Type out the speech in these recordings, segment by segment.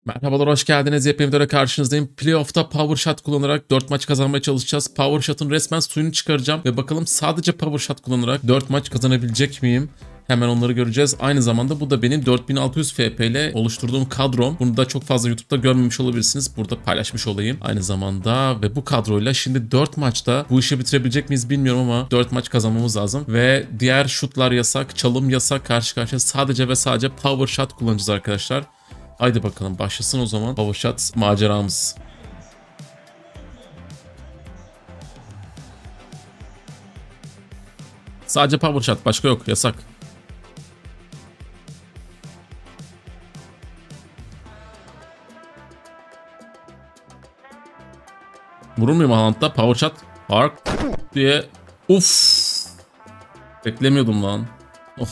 Merhabalar, hoş geldiniz. Yepyeni videoda karşınızdayım. Playoff'ta Power Shot kullanarak 4 maç kazanmaya çalışacağız. Power Shot'ın resmen suyunu çıkaracağım ve bakalım sadece Power Shot kullanarak 4 maç kazanabilecek miyim? Hemen onları göreceğiz. Aynı zamanda bu da benim 4600 FP ile oluşturduğum kadrom. Bunu da çok fazla YouTube'da görmemiş olabilirsiniz. Burada paylaşmış olayım. Aynı zamanda ve bu kadroyla şimdi 4 maçta bu işi bitirebilecek miyiz bilmiyorum ama 4 maç kazanmamız lazım. Ve diğer şutlar yasak, çalım yasak, karşı karşıya sadece ve sadece Power Shot kullanacağız arkadaşlar. Haydi bakalım başlasın o zaman Power Shot maceramız. Sadece Power Shot, başka yok, yasak. Vurur muyum Haaland'da? Power Shot. Hark diye. Uf. Beklemiyordum lan. Oh.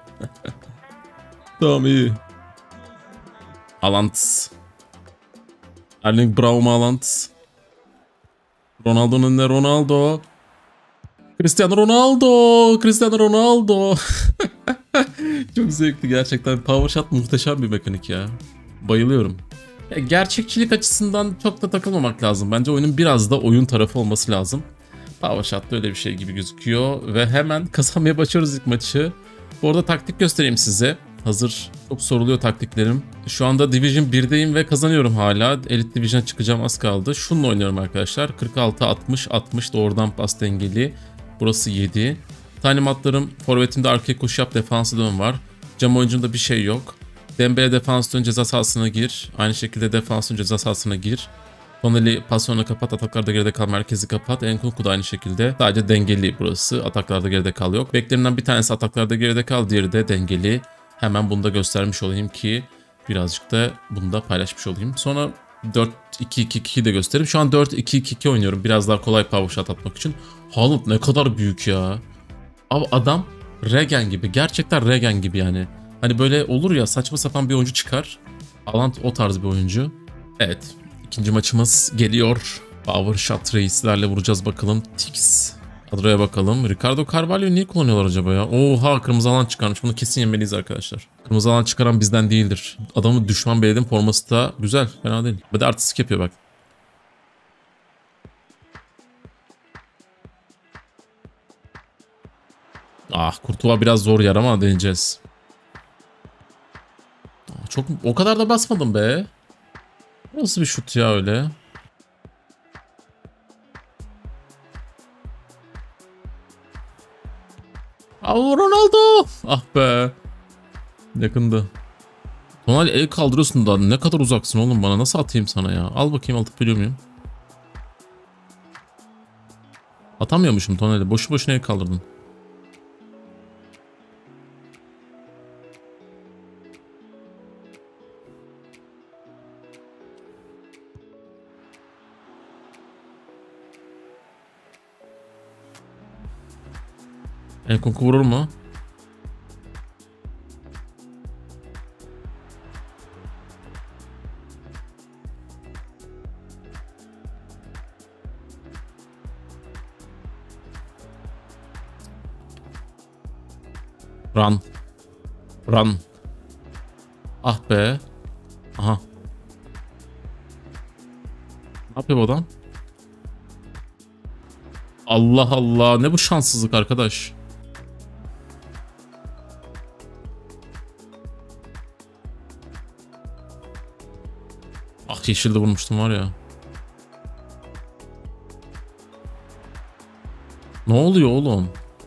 Tamam, iyi. Haaland. Erling Braut Haaland. Ronaldo'nun önüne Ronaldo. Cristiano Ronaldo. Cristiano Ronaldo. Çok zevkli gerçekten. Power Shot muhteşem bir mekanik ya. Bayılıyorum. Ya gerçekçilik açısından çok da takılmamak lazım. Bence oyunun biraz da oyun tarafı olması lazım. Power Shot'ta öyle bir şey gibi gözüküyor. Ve hemen kazanmaya başlıyoruz ilk maçı. Bu arada taktik göstereyim size. Hazır çok soruluyor taktiklerim. Şu anda Division 1'deyim ve kazanıyorum hala. Elite Division'a çıkacağım, az kaldı. Şununla oynuyorum arkadaşlar. 46-60-60 doğrudan pas dengeli. Burası 7. Talimatlarım forvetimde arkaya koşu yap, defansı dön var. Cam oyuncumda bir şey yok. Dembele defans dön, ceza sahasına gir. Aynı şekilde defansın ceza sahasına gir. Tonali pasyonu kapat, ataklarda geride kal, merkezi kapat. Enkunku da aynı şekilde. Sadece dengeli burası. Ataklarda geride kal yok. Beklerinden bir tanesi ataklarda geride kal, diğeri de dengeli. Hemen bunu da göstermiş olayım ki birazcık da bunu da paylaşmış olayım. Sonra 4-2-2-2 de göstereyim. Şu an 4-2-2-2 oynuyorum. Biraz daha kolay power shot atmak için. Haaland ne kadar büyük ya. Abi adam Regen gibi. Gerçekten Regen gibi yani. Hani böyle olur ya, saçma sapan bir oyuncu çıkar. Haaland o tarz bir oyuncu. Evet. İkinci maçımız geliyor. Power Shot reislerle vuracağız bakalım. Tix. Kadroya bakalım. Ricardo Carvalho'yu niye kullanıyorlar acaba ya? Oha, kırmızı alan çıkarmış. Bunu kesin yemeliyiz arkadaşlar. Kırmızı alan çıkaran bizden değildir. Adamın düşman belediğin forması da güzel. Fena değil. Bir de artistik yapıyor bak. Ah, Kurtuva biraz zor yer ama deneyeceğiz. Çok o kadar da basmadım be. Nasıl bir şut ya öyle? Aa, Ronaldo! Ah be. Yakındı. Tonali el kaldırıyorsun da ne kadar uzaksın oğlum, bana nasıl atayım sana ya? Al bakayım, atıp biliyor muyum? Atamıyormuşum Tonali. Boşu boşuna el kaldırdın. Enkunku vurur mu? Run. Run. Ah be. Aha. Ne yapıyor bu adam? Allah Allah. Ne bu şanssızlık arkadaş. Ah, yeşilde vurmuştum var ya. Ne oluyor oğlum?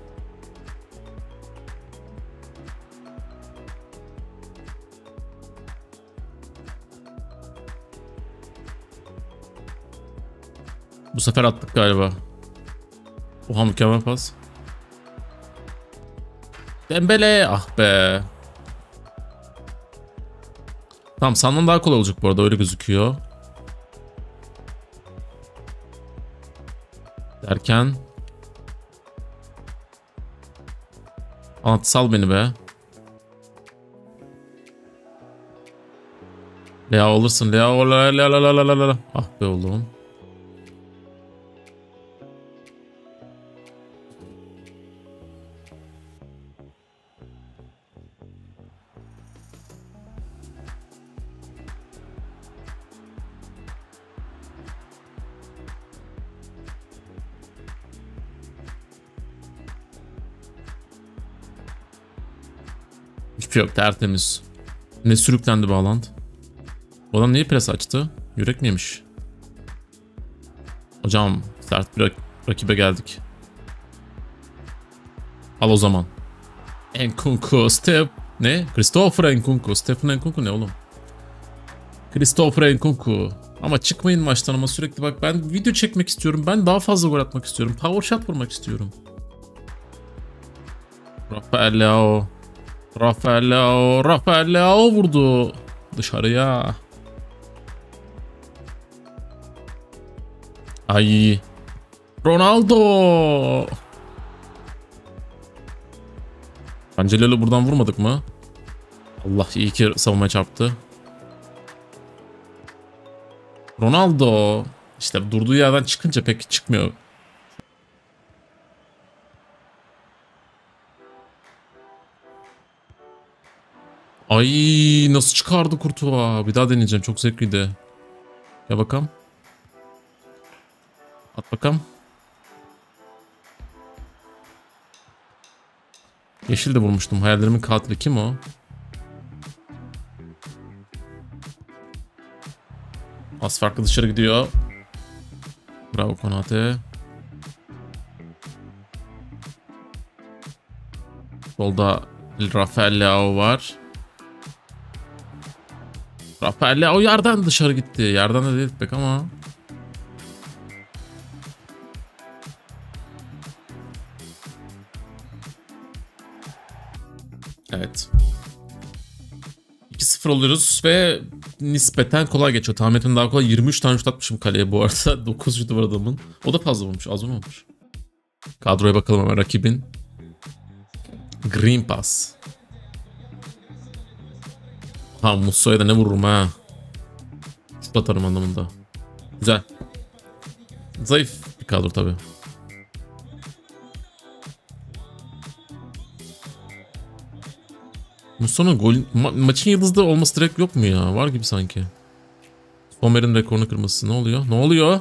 Bu sefer attık galiba. Oha, mükemmel pas. Dembele, ah be. Tamam, sandığım daha kolay olacak bu arada, öyle gözüküyor. Derken. Anlat, sal beni be. Lea olursun, Lea, la la la la la la. Ah be oğlum. Hiçbir yok, tertemiz. Ne sürüklendi Haaland. O adam niye pres açtı? Yürek mi yemiş? Hocam sert bir rakibe geldik. Al o zaman. Nkunku, ne? Christopher Nkunku. Stephen Nkunku ne oğlum? Christopher Nkunku. Ama çıkmayın maçtan ama sürekli bak ben video çekmek istiyorum. Ben daha fazla gol atmak istiyorum. Power shot vurmak istiyorum. Rafael Leao vurdu. Dışarıya. Ay. Ronaldo. Cancelo'yu buradan vurmadık mı? Allah iyi ki savunmaya çarptı. Ronaldo. İşte durduğu yerden çıkınca pek çıkmıyor. Ay nasıl çıkardı Kurtuğa? Bir daha deneyeceğim. Çok zevkliydi. Ya bakalım. At bakalım. Yeşil de vurmuştum. Hayallerimin katili kim o? Az farklı dışarı gidiyor. Bravo Konate. Solda Rafael Leao var. Rafael Leao yerden dışarı gitti. Yerden de değil pek ama. Evet. 2-0 oluyoruz ve nispeten kolay geçiyor. Tahmin daha kolay. 23 tane şut atmışım kaleye bu arada. 9 şutu var adamın. O da fazla vurmuş. Az mı olmuş? Kadroya bakalım hemen rakibin. Green Pass. Ha Musso'ya da ne vururum ha. Şut atarım anlamında. Güzel. Zayıf bir kadro tabii. Musso'nun gol maçın yıldızı olması direkt yok mu ya? Var gibi sanki. Sommer'in rekorunu kırması. Ne oluyor? Ne oluyor?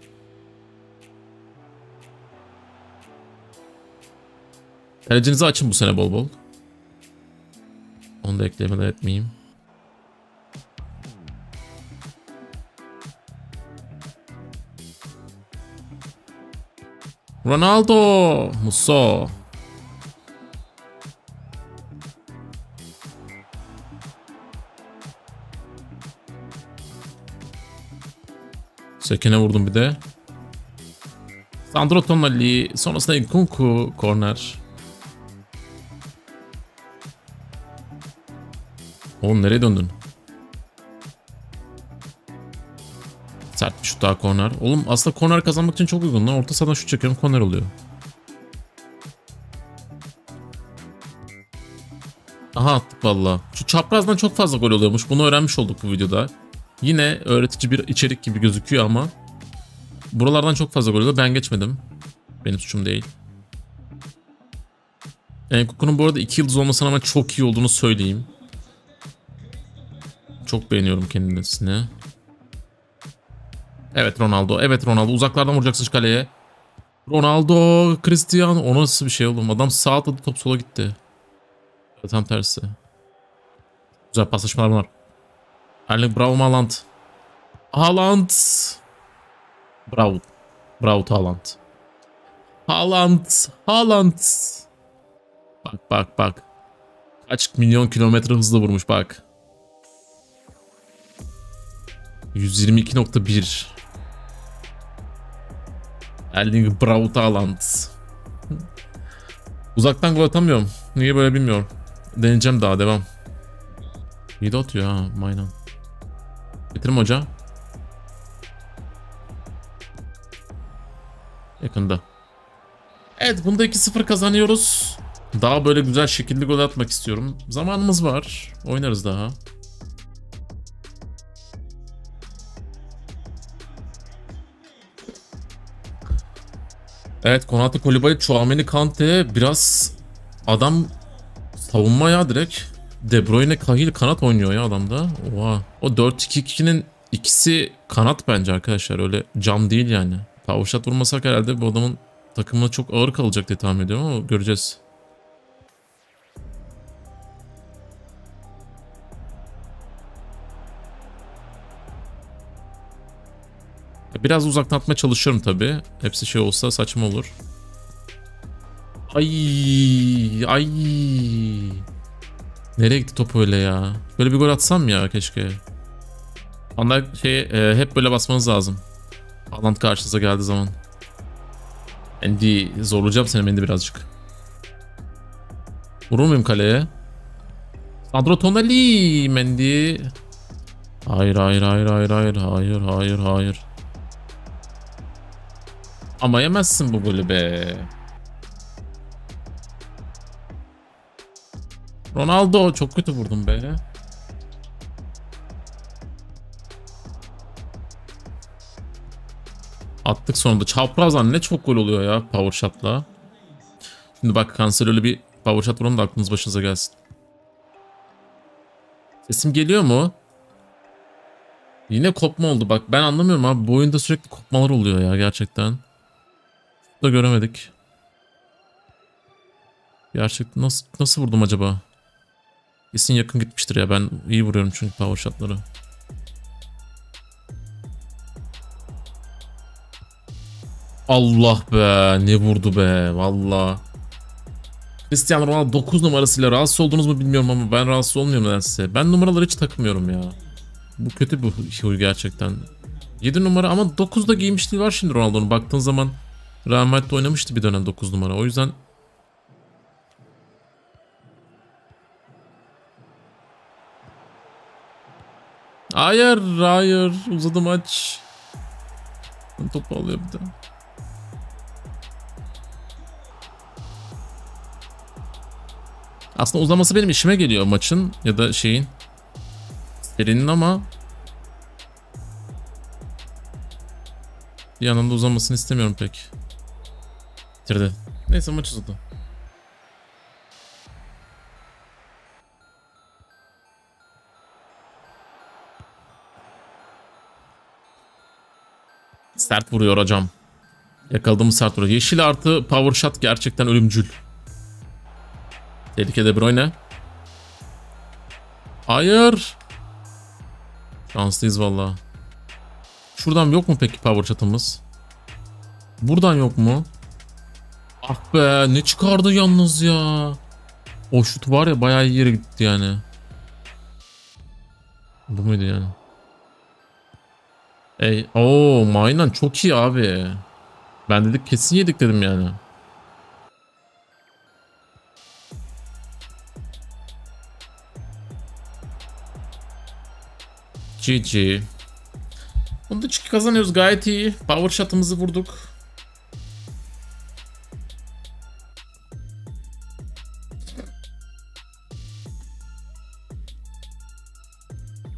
Kalecinizi açın bu sene bol bol. Onu da eklemeden etmeyeyim. Ronaldo. Musso. Sekene vurdum bir de. Sandro Tonali. Sonrasında Nkunku. Corner. Oğlum nereye döndün? Sert bir şut daha corner. Oğlum aslında corner kazanmak için çok uygun lan. Orta sahadan şut çekiyorum corner oluyor. Aha attık valla. Şu çaprazdan çok fazla gol oluyormuş. Bunu öğrenmiş olduk bu videoda. Yine öğretici bir içerik gibi gözüküyor ama buralardan çok fazla gol oluyor. Ben geçmedim. Benim suçum değil. Nkunku'nun bu arada 2 yıldız olmasına ama çok iyi olduğunu söyleyeyim. Çok beğeniyorum kendisini. Evet Ronaldo. Evet Ronaldo. Uzaklardan vuracaksın kaleye. Ronaldo. Cristiano. O nasıl bir şey oğlum? Adam sağa atladı top sola gitti. Tam tersi. Güzel paslaşmalar var. Erling Bravo Haaland. Haaland. Bravo. Bravo Haaland. Haaland. Bak. Kaç milyon kilometre hızla vurmuş bak. 122.1. Erling Braut Haaland. Uzaktan gol atamıyorum. Niye böyle bilmiyorum. Deneyeceğim daha devam. İyi de atıyor ha Maynan. Bitirim hoca. Yakında. Evet bunda 2-0 kazanıyoruz. Daha böyle güzel şekilli gol atmak istiyorum. Zamanımız var. Oynarız daha. Evet Konate, Koulibaly, Tchouaméni, Kante biraz adam savunma ya direkt. De Bruyne, Cahill kanat oynuyor ya adamda. Oha. O 4-2-2'nin ikisi kanat bence arkadaşlar. Öyle cam değil yani. Powershot vurmasak herhalde bu adamın takımına çok ağır kalacak diye tahmin ediyorum ama göreceğiz. Biraz uzaktan atmaya çalışıyorum tabii. Hepsi şey olsa saçma olur. Ay ay. Nereye gitti top öyle ya? Böyle bir gol atsam ya keşke. Onlar hep böyle basmanız lazım. Haaland karşınıza geldiği zaman. Mendy zorlayacağım seni Mendy birazcık. Vurur muyum kaleye? Sandro Tonali Mendy. Hayır hayır hayır hayır hayır hayır hayır hayır. Ama yemezsin bu golü be. Ronaldo çok kötü vurdum be. Attık sonunda. Çaprazdan ne çok gol oluyor ya power shot'la. Şimdi bak Cancelo'lu bir power shot vuralım da aklınız başınıza gelsin. Sesim geliyor mu? Yine kopma oldu bak. Ben anlamıyorum abi. Bu oyunda sürekli kopmalar oluyor ya gerçekten. Da göremedik. Gerçekten nasıl vurdum acaba? Kesin yakın gitmiştir ya. Ben iyi vuruyorum çünkü power shot'ları. Allah be. Ne vurdu be. Valla. Cristiano Ronaldo 9 numarasıyla rahatsız oldunuz mu bilmiyorum ama ben rahatsız olmuyorum nedense. Ben numaraları hiç takmıyorum ya. Bu kötü bir huy gerçekten. 7 numara ama 9'da giymişliği var şimdi Ronaldo'nun. Baktığın zaman Real Madrid'de oynamıştı bir dönem 9 numara. O yüzden hayır hayır uzadı maç. Topu alıyor bir de. Aslında uzaması benim işime geliyor maçın ya da şeyin serinin ama bir yandan da uzamasını istemiyorum pek. Bitirdi. Neyse maç uzadı. Sert vuruyor hocam. Yakaladığımız sert vuruyor. Yeşil artı power shot gerçekten ölümcül. Tehlike De Bruyne. Hayır. Şanslıyız valla. Şuradan yok mu peki power shot'ımız? Buradan yok mu? Ah be ne çıkardı yalnız ya. O şut var ya bayağı iyi yere gitti yani. Bu muydu yani? Aynen çok iyi abi. Ben dedik kesin yedik dedim yani. GG. Bunda çünkü kazanıyoruz gayet iyi. Power shot'ımızı vurduk.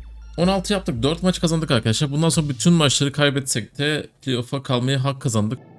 ...16 yaptık. 4 maç kazandık arkadaşlar. Bundan sonra bütün maçları kaybetsek de playoff'a kalmaya hak kazandık.